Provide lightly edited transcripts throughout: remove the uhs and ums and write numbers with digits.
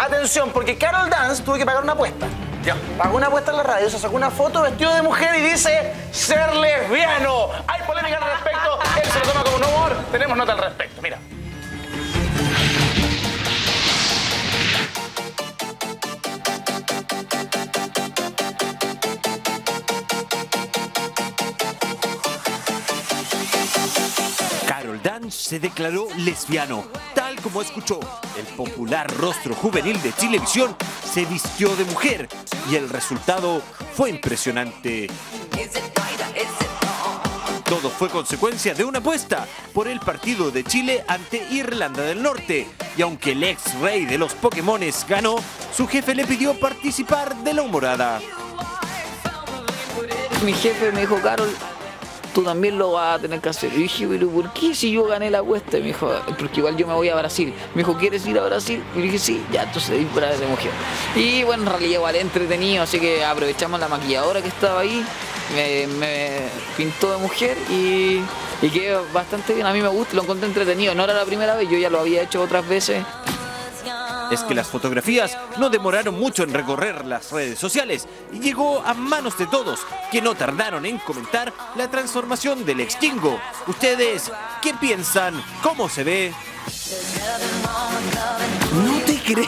atención, porque Carol Dance tuvo que pagar una apuesta. Ya. Pagó una apuesta en la radio, se sacó una foto vestido de mujer y dice ser lesbiano. Hay polémica al respecto, él se lo toma como un humor. Tenemos nota al respecto, mira. Carol Dance se declaró lesbiano, tal como escuchó. El popular rostro juvenil de Chilevisión se vistió de mujer y el resultado fue impresionante. Todo fue consecuencia de una apuesta por el partido de Chile ante Irlanda del Norte. Y aunque el ex rey de los Pokémones ganó, su jefe le pidió participar de la humorada. Mi jefe me dijo, Carol, tú también lo vas a tener que hacer. Y dije, pero ¿por qué si yo gané la apuesta? Y me dijo, porque igual yo me voy a Brasil. Me dijo, ¿quieres ir a Brasil? Y dije, sí, ya, entonces disfraz de mujer. Y bueno, en realidad igual entretenido, así que aprovechamos la maquilladora que estaba ahí, me pintó de mujer y quedó bastante bien. A mí me gusta, lo encontré entretenido. No era la primera vez, yo ya lo había hecho otras veces. Es que las fotografías no demoraron mucho en recorrer las redes sociales y llegó a manos de todos, que no tardaron en comentar la transformación del ex Jingo. ¿Ustedes qué piensan? ¿Cómo se ve? No te creo.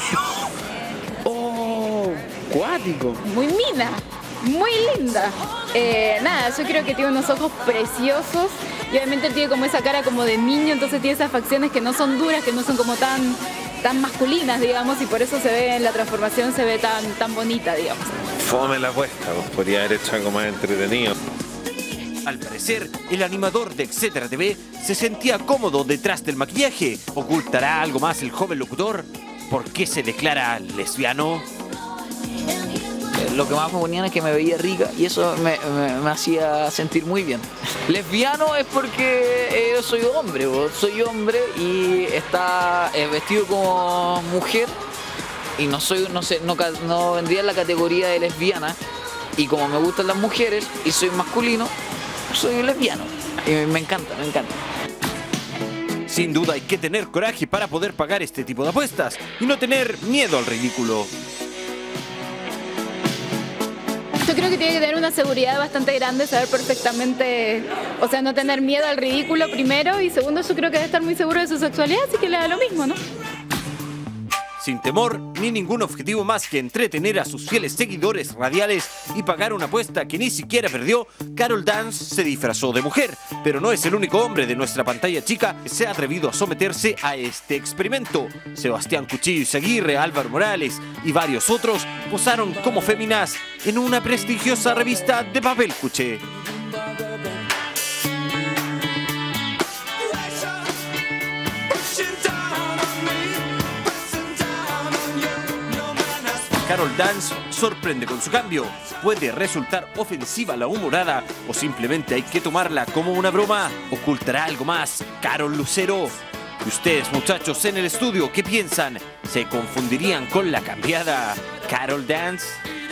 Oh, cuático. Muy mina, muy linda. Nada, yo creo que tiene unos ojos preciosos y obviamente tiene como esa cara como de niño, entonces tiene esas facciones que no son duras, que no son como tan masculinas, digamos, y por eso se ve en la transformación, se ve tan bonita, digamos. Fome la apuesta, pues podría haber hecho algo más entretenido. Al parecer, el animador de Etcétera TV se sentía cómodo detrás del maquillaje. ¿Ocultará algo más el joven locutor? ¿Por qué se declara lesbiano? Lo que más me ponían es que me veía rica y eso me hacía sentir muy bien. Lesbiano es porque soy hombre y está vestido como mujer y no vendría en la categoría de lesbiana, y como me gustan las mujeres y soy masculino, soy lesbiano y me encanta. Sin duda hay que tener coraje para poder pagar este tipo de apuestas y no tener miedo al ridículo. Yo creo que tiene que tener una seguridad bastante grande, saber perfectamente, o sea, no tener miedo al ridículo primero, y segundo, yo creo que debe estar muy seguro de su sexualidad, así que le da lo mismo, ¿no? Sin temor ni ningún objetivo más que entretener a sus fieles seguidores radiales y pagar una apuesta que ni siquiera perdió, Carol Dance se disfrazó de mujer. Pero no es el único hombre de nuestra pantalla chica que se ha atrevido a someterse a este experimento. Sebastián Cuchillo Izaguirre, Álvaro Morales y varios otros posaron como féminas en una prestigiosa revista de papel cuché. Carol Dance sorprende con su cambio. ¿Puede resultar ofensiva la humorada o simplemente hay que tomarla como una broma? ¿Ocultará algo más Carol Lucero? ¿Y ustedes, muchachos, en el estudio, qué piensan? ¿Se confundirían con la cambiada Carol Dance?